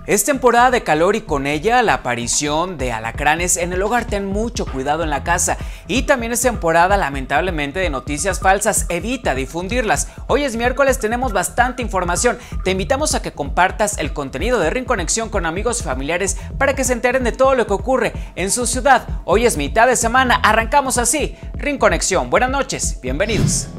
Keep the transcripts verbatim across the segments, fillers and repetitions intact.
Es temporada de calor y con ella la aparición de alacranes en el hogar. Ten mucho cuidado en la casa. Y también es temporada, lamentablemente, de noticias falsas. Evita difundirlas. Hoy es miércoles, tenemos bastante información. Te invitamos a que compartas el contenido de Rinconexión con amigos y familiares para que se enteren de todo lo que ocurre en su ciudad. Hoy es mitad de semana, arrancamos así. Rinconexión, buenas noches, bienvenidos.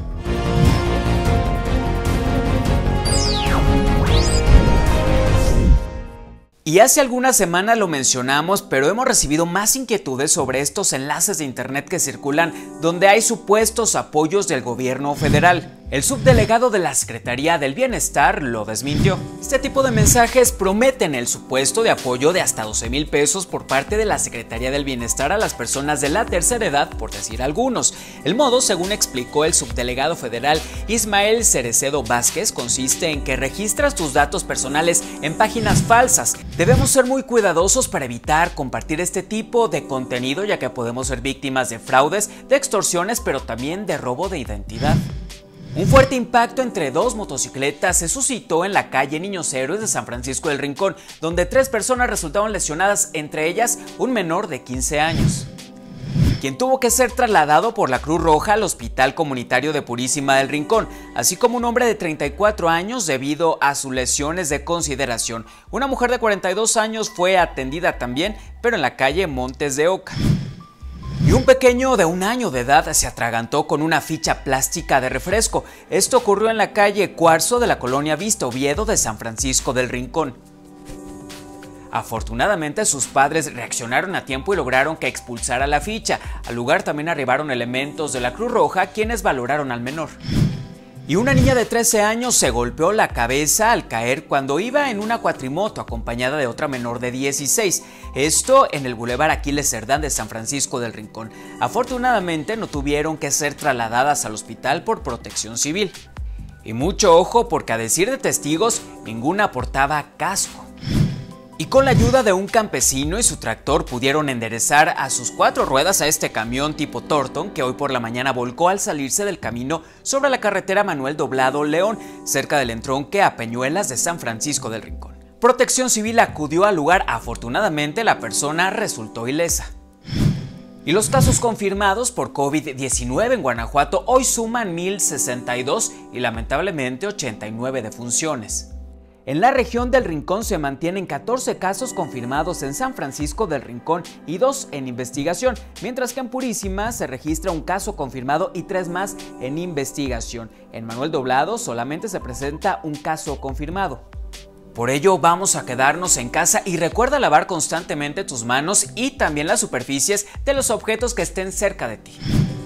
Y hace algunas semanas lo mencionamos, pero hemos recibido más inquietudes sobre estos enlaces de internet que circulan donde hay supuestos apoyos del gobierno federal. El subdelegado de la Secretaría del Bienestar lo desmintió. Este tipo de mensajes prometen el supuesto de apoyo de hasta doce mil pesos por parte de la Secretaría del Bienestar a las personas de la tercera edad, por decir algunos. El modo, según explicó el subdelegado federal Ismael Cerecedo Vázquez, consiste en que registras tus datos personales en páginas falsas. Debemos ser muy cuidadosos para evitar compartir este tipo de contenido, ya que podemos ser víctimas de fraudes, de extorsiones, pero también de robo de identidad. Un fuerte impacto entre dos motocicletas se suscitó en la calle Niños Héroes de San Francisco del Rincón, donde tres personas resultaron lesionadas, entre ellas un menor de quince años, quien tuvo que ser trasladado por la Cruz Roja al Hospital Comunitario de Purísima del Rincón, así como un hombre de treinta y cuatro años debido a sus lesiones de consideración. Una mujer de cuarenta y dos años fue atendida también, pero en la calle Montes de Oca. Y un pequeño de un año de edad se atragantó con una ficha plástica de refresco. Esto ocurrió en la calle Cuarzo de la colonia Vista Oviedo de San Francisco del Rincón. Afortunadamente, sus padres reaccionaron a tiempo y lograron que expulsara la ficha. Al lugar también arribaron elementos de la Cruz Roja, quienes valoraron al menor. Y una niña de trece años se golpeó la cabeza al caer cuando iba en una cuatrimoto acompañada de otra menor de dieciséis. Esto en el Boulevard Aquiles Cerdán de San Francisco del Rincón. Afortunadamente no tuvieron que ser trasladadas al hospital por protección civil. Y mucho ojo, porque a decir de testigos, ninguna portaba casco. Y con la ayuda de un campesino y su tractor pudieron enderezar a sus cuatro ruedas a este camión tipo Torton que hoy por la mañana volcó al salirse del camino sobre la carretera Manuel Doblado León, cerca del entronque a Peñuelas de San Francisco del Rincón. Protección Civil acudió al lugar. Afortunadamente la persona resultó ilesa. Y los casos confirmados por COVID diecinueve en Guanajuato hoy suman mil sesenta y dos y lamentablemente ochenta y nueve defunciones. En la región del Rincón se mantienen catorce casos confirmados en San Francisco del Rincón y dos en investigación, mientras que en Purísima se registra un caso confirmado y tres más en investigación. En Manuel Doblado solamente se presenta un caso confirmado. Por ello vamos a quedarnos en casa y recuerda lavar constantemente tus manos y también las superficies de los objetos que estén cerca de ti.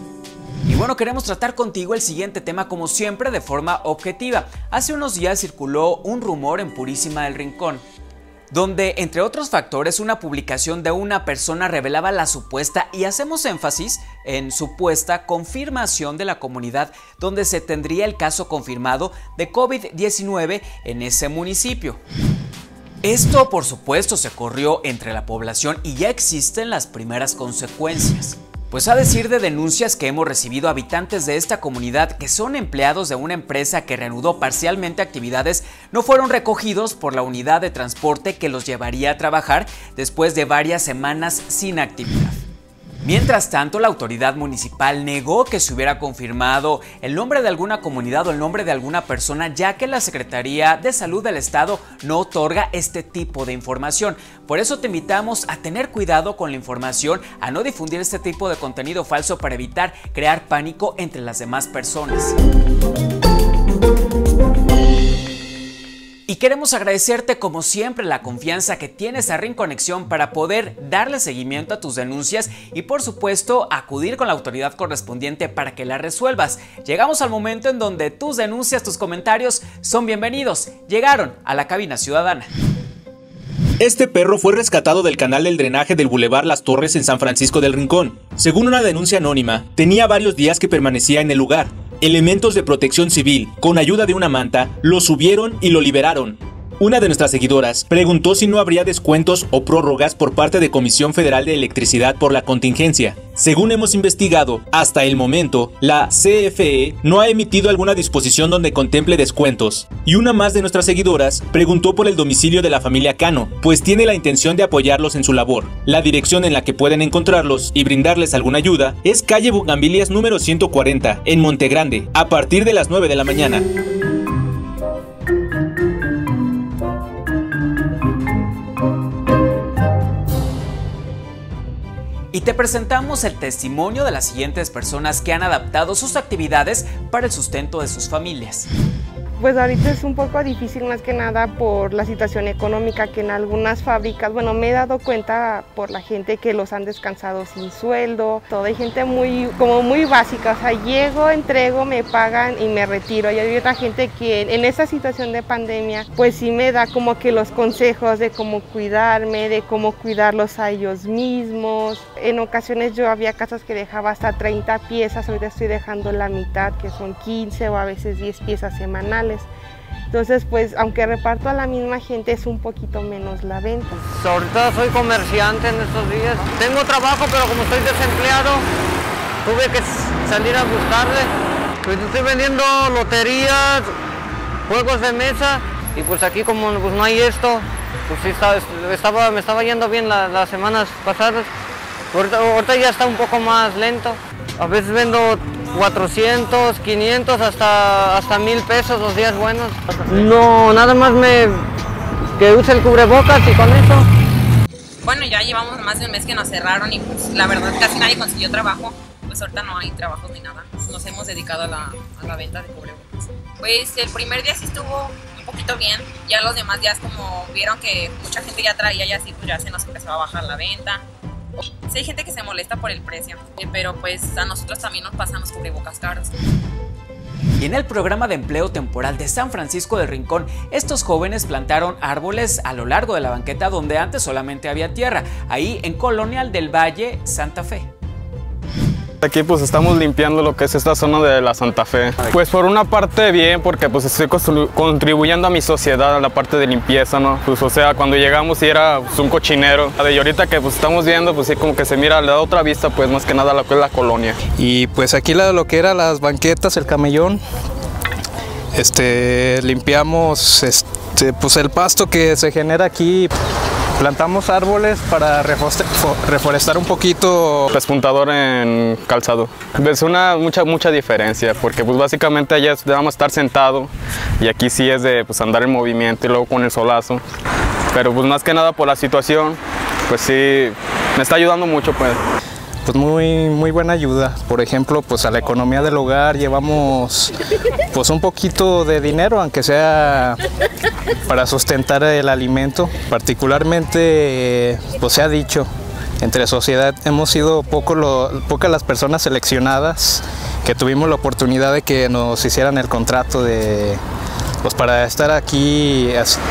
Y bueno, queremos tratar contigo el siguiente tema como siempre de forma objetiva. Hace unos días circuló un rumor en Purísima del Rincón, donde entre otros factores una publicación de una persona revelaba la supuesta, y hacemos énfasis en supuesta, confirmación de la comunidad donde se tendría el caso confirmado de COVID diecinueve en ese municipio. Esto por supuesto se corrió entre la población y ya existen las primeras consecuencias. Pues a decir de denuncias que hemos recibido habitantes de esta comunidad que son empleados de una empresa que reanudó parcialmente actividades, no fueron recogidos por la unidad de transporte que los llevaría a trabajar después de varias semanas sin actividad. Mientras tanto, la autoridad municipal negó que se hubiera confirmado el nombre de alguna comunidad o el nombre de alguna persona, ya que la Secretaría de Salud del Estado no otorga este tipo de información. Por eso te invitamos a tener cuidado con la información, a no difundir este tipo de contenido falso para evitar crear pánico entre las demás personas. Y queremos agradecerte como siempre la confianza que tienes a Rinconexión para poder darle seguimiento a tus denuncias y por supuesto acudir con la autoridad correspondiente para que las resuelvas. Llegamos al momento en donde tus denuncias, tus comentarios son bienvenidos. Llegaron a la cabina ciudadana. Este perro fue rescatado del canal del drenaje del Boulevard Las Torres en San Francisco del Rincón. Según una denuncia anónima, tenía varios días que permanecía en el lugar. Elementos de protección civil, con ayuda de una manta, lo subieron y lo liberaron. Una de nuestras seguidoras preguntó si no habría descuentos o prórrogas por parte de Comisión Federal de Electricidad por la contingencia. Según hemos investigado, hasta el momento, la C F E no ha emitido alguna disposición donde contemple descuentos. Y una más de nuestras seguidoras preguntó por el domicilio de la familia Cano, pues tiene la intención de apoyarlos en su labor. La dirección en la que pueden encontrarlos y brindarles alguna ayuda es calle Bugambilias número ciento cuarenta, en Montegrande, a partir de las nueve de la mañana. Y te presentamos el testimonio de las siguientes personas que han adaptado sus actividades para el sustento de sus familias. Pues ahorita es un poco difícil, más que nada por la situación económica, que en algunas fábricas, bueno, me he dado cuenta por la gente que los han descansado sin sueldo, todo, hay gente muy, como muy básica, o sea, llego, entrego, me pagan y me retiro. Y hay otra gente que en esta situación de pandemia, pues sí me da como que los consejos de cómo cuidarme, de cómo cuidarlos a ellos mismos. En ocasiones yo había casas que dejaba hasta treinta piezas, ahorita estoy dejando la mitad, que son quince o a veces diez piezas semanales. Entonces, pues, aunque reparto a la misma gente, es un poquito menos la venta. Ahorita soy comerciante en estos días. Tengo trabajo, pero como estoy desempleado, tuve que salir a buscarle. Pues estoy vendiendo loterías, juegos de mesa, y pues aquí como pues, no hay esto, pues sí estaba, estaba, me estaba yendo bien la, las semanas pasadas. Ahorita, ahorita ya está un poco más lento. A veces vendo cuatrocientos, quinientos, hasta, hasta mil pesos los días buenos. No, nada más me que use el cubrebocas y con eso. Bueno, ya llevamos más de un mes que nos cerraron y pues la verdad casi nadie consiguió trabajo. Pues ahorita no hay trabajos ni nada. Nos hemos dedicado a la, a la venta de cubrebocas. Pues el primer día sí estuvo un poquito bien. Ya los demás días como vieron que mucha gente ya traía y así, pues ya se nos empezó a bajar la venta. Sí hay gente que se molesta por el precio, pero pues a nosotros también nos pasan los cubrebocas caros. Y en el programa de empleo temporal de San Francisco del Rincón, estos jóvenes plantaron árboles a lo largo de la banqueta donde antes solamente había tierra, ahí en Colonial del Valle, Santa Fe. Aquí pues estamos limpiando lo que es esta zona de la Santa Fe. Pues por una parte bien, porque pues estoy contribuyendo a mi sociedad, a la parte de limpieza, ¿no? Pues o sea, cuando llegamos sí era pues, un cochinero. Y ahorita que pues estamos viendo, pues sí como que se mira, le da otra vista, pues más que nada a lo que es la colonia. Y pues aquí la, lo que era las banquetas, el camellón, este, limpiamos este, pues el pasto que se genera aquí. Plantamos árboles para reforestar un poquito. Despuntador en calzado. Es una mucha mucha diferencia porque pues básicamente allá debemos estar sentado y aquí sí es de pues andar en movimiento y luego con el solazo. Pero pues más que nada por la situación, pues sí me está ayudando mucho pues. Pues muy, muy buena ayuda. Por ejemplo, pues a la economía del hogar llevamos pues un poquito de dinero, aunque sea para sustentar el alimento. Particularmente, pues se ha dicho, entre sociedad hemos sido poco lo, pocas las personas seleccionadas que tuvimos la oportunidad de que nos hicieran el contrato de, pues para estar aquí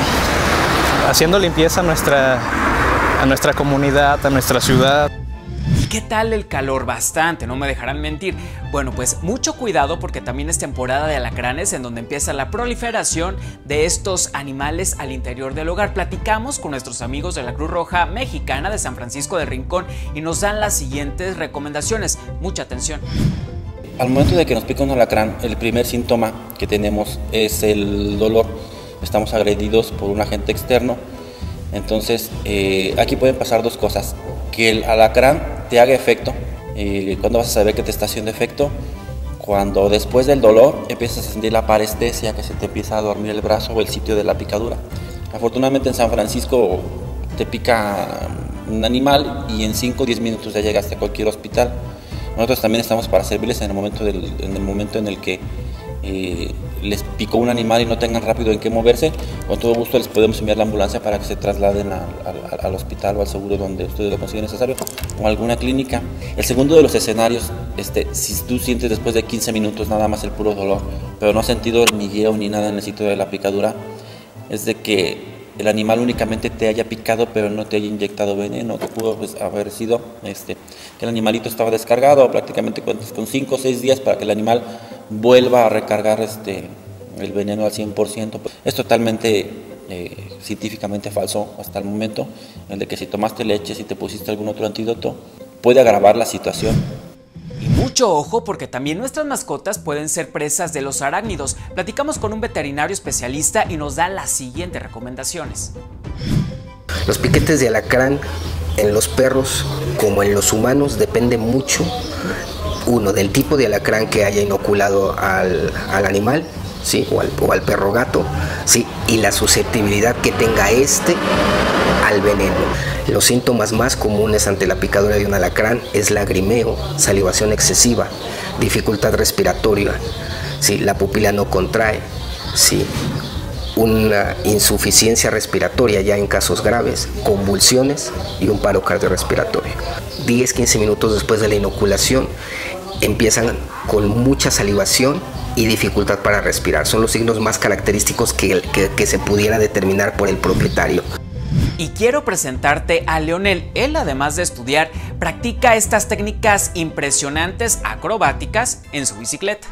haciendo limpieza a nuestra, a nuestra comunidad, a nuestra ciudad. ¿Y qué tal el calor? Bastante, no me dejarán mentir. Bueno, pues mucho cuidado porque también es temporada de alacranes en donde empieza la proliferación de estos animales al interior del hogar. Platicamos con nuestros amigos de la Cruz Roja Mexicana de San Francisco del Rincón y nos dan las siguientes recomendaciones. Mucha atención. Al momento de que nos pica un alacrán, el primer síntoma que tenemos es el dolor. Estamos agredidos por un agente externo. Entonces, eh, aquí pueden pasar dos cosas. Que el alacrán te haga efecto. Eh, ¿Cuándo vas a saber que te está haciendo efecto? Cuando después del dolor empiezas a sentir la parestesia, que se te empieza a dormir el brazo o el sitio de la picadura. Afortunadamente en San Francisco te pica un animal y en cinco o diez minutos ya llegaste a cualquier hospital. Nosotros también estamos para servirles en el momento, del, en, el momento en el que eh, les picó un animal y no tengan rápido en qué moverse. Con todo gusto les podemos enviar la ambulancia para que se trasladen a, a, al hospital o al seguro donde ustedes lo consideren necesario o a alguna clínica. El segundo de los escenarios, este, si tú sientes después de quince minutos nada más el puro dolor, pero no has sentido hormigueo ni nada en el sitio de la picadura, es de que el animal únicamente te haya picado pero no te haya inyectado veneno, que pudo pues, haber sido este, que el animalito estaba descargado, prácticamente con cinco o seis días para que el animal vuelva a recargar este, el veneno al cien por ciento. Es totalmente eh, científicamente falso hasta el momento, el de que si tomaste leche, si te pusiste algún otro antídoto, puede agravar la situación. Y mucho ojo porque también nuestras mascotas pueden ser presas de los arácnidos. Platicamos con un veterinario especialista y nos da las siguientes recomendaciones. Los piquetes de alacrán en los perros como en los humanos depende mucho, uno, del tipo de alacrán que haya inoculado al, al animal, ¿sí? o, al, o al perro gato, ¿sí? y la susceptibilidad que tenga este al veneno. Los síntomas más comunes ante la picadura de un alacrán es lagrimeo, salivación excesiva, dificultad respiratoria, ¿sí? la pupila no contrae, ¿sí? una insuficiencia respiratoria ya en casos graves, convulsiones y un paro cardiorrespiratorio. diez a quince minutos después de la inoculación empiezan con mucha salivación y dificultad para respirar. Son los signos más característicos que, que, que se pudiera determinar por el propietario. Y quiero presentarte a Leonel. Él, además de estudiar, practica estas técnicas impresionantes acrobáticas en su bicicleta.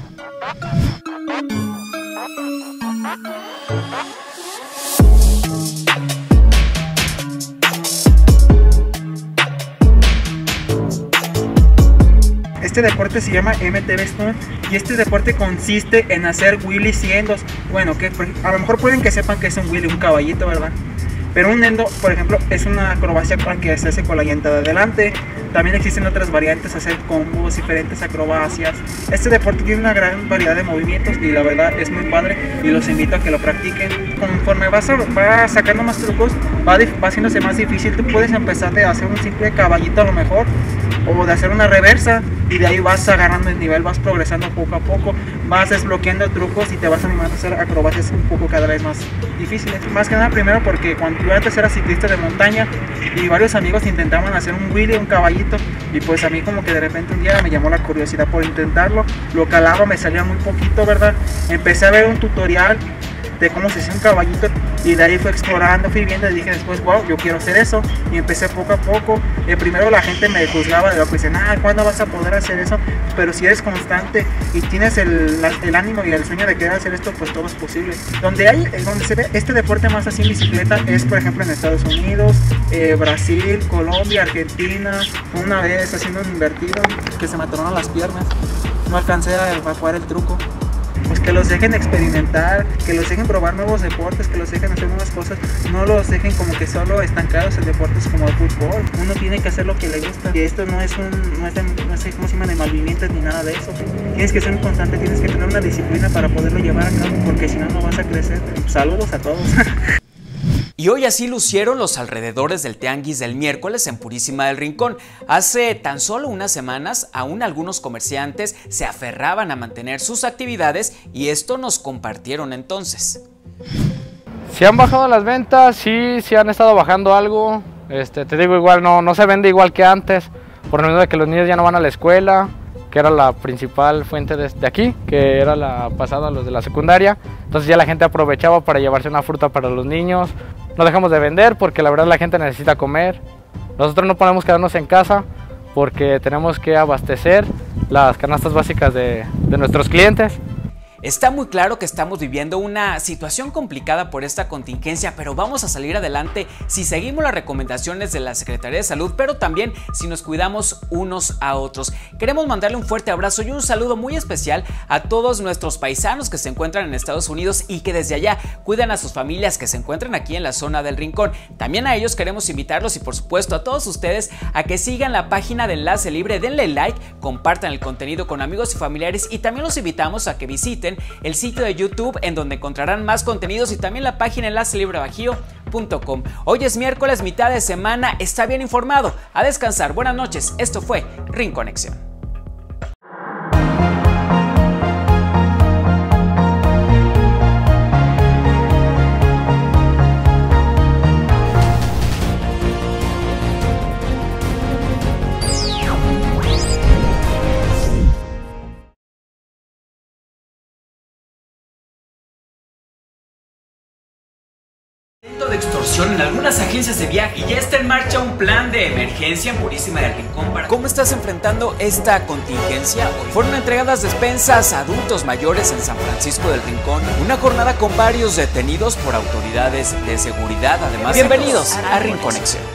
Este deporte se llama M T B Stunt y este deporte consiste en hacer wheelies ciendos. Bueno, que a lo mejor pueden que sepan que es un wheelie, un caballito, ¿verdad? Pero un endo, por ejemplo, es una acrobacia que se hace con la llanta de adelante. También existen otras variantes, hacer combos, diferentes acrobacias. Este deporte tiene una gran variedad de movimientos y la verdad es muy padre y los invito a que lo practiquen. Conforme vas, a, vas sacando más trucos, va, va haciéndose más difícil. Tú puedes empezar de hacer un simple caballito a lo mejor, o de hacer una reversa, y de ahí vas agarrando el nivel, vas progresando poco a poco, vas desbloqueando trucos y te vas animando a hacer acrobacias un poco cada vez más difíciles. Más que nada primero porque cuando yo antes era ciclista de montaña y varios amigos intentaban hacer un wheelie, un caballito, y pues a mí como que de repente un día me llamó la curiosidad por intentarlo, lo calaba, me salía muy poquito, ¿verdad? Empecé a ver un tutorial de cómo se hace un caballito y de ahí fue explorando, fui viendo y dije después, wow, yo quiero hacer eso, y empecé poco a poco. Eh, primero la gente me juzgaba de lo que dicen, ah, ¿cuándo vas a poder hacer eso? Pero si eres constante y tienes el, el ánimo y el sueño de querer hacer esto, pues todo es posible. Donde hay, donde se ve este deporte más así en bicicleta es por ejemplo en Estados Unidos, eh, Brasil, Colombia, Argentina. Una vez haciendo un invertido que se me atoraron las piernas, no alcancé a evacuar el truco. Pues que los dejen experimentar, que los dejen probar nuevos deportes, que los dejen hacer nuevas cosas, no los dejen como que solo estancados en deportes como el fútbol. Uno tiene que hacer lo que le gusta, y esto no es un, no es de, no sé cómo se llama, de malvivientes ni nada de eso. Tienes que ser constante, tienes que tener una disciplina para poderlo llevar a cabo, porque si no, no vas a crecer. Saludos a todos. Y hoy así lucieron los alrededores del Tianguis del miércoles en Purísima del Rincón. Hace tan solo unas semanas, aún algunos comerciantes se aferraban a mantener sus actividades y esto nos compartieron entonces. Si han bajado las ventas, sí, sí han estado bajando algo. Este, te digo, igual no, no se vende igual que antes, por lo menos de que los niños ya no van a la escuela, que era la principal fuente de, de aquí, que era la pasada los de la secundaria. Entonces ya la gente aprovechaba para llevarse una fruta para los niños. No dejamos de vender porque la verdad la gente necesita comer. Nosotros no podemos quedarnos en casa porque tenemos que abastecer las canastas básicas de, de nuestros clientes. Está muy claro que estamos viviendo una situación complicada por esta contingencia, pero vamos a salir adelante si seguimos las recomendaciones de la Secretaría de Salud, pero también si nos cuidamos unos a otros. Queremos mandarle un fuerte abrazo y un saludo muy especial a todos nuestros paisanos que se encuentran en Estados Unidos y que desde allá cuidan a sus familias que se encuentran aquí en la zona del Rincón. También a ellos queremos invitarlos y por supuesto a todos ustedes a que sigan la página de Enlace Libre, denle like, compartan el contenido con amigos y familiares y también los invitamos a que visiten el sitio de YouTube en donde encontrarán más contenidos y también la página enlace libre bajío punto com. Hoy es miércoles, mitad de semana, está bien informado. A descansar, buenas noches, esto fue Rinconexión. De extorsión en algunas agencias de viaje y ya está en marcha un plan de emergencia en Purísima del Rincón. Para... ¿Cómo estás enfrentando esta contingencia? Hoy fueron entregadas despensas a adultos mayores en San Francisco del Rincón, una jornada con varios detenidos por autoridades de seguridad. Además, bienvenidos a Rinconexión.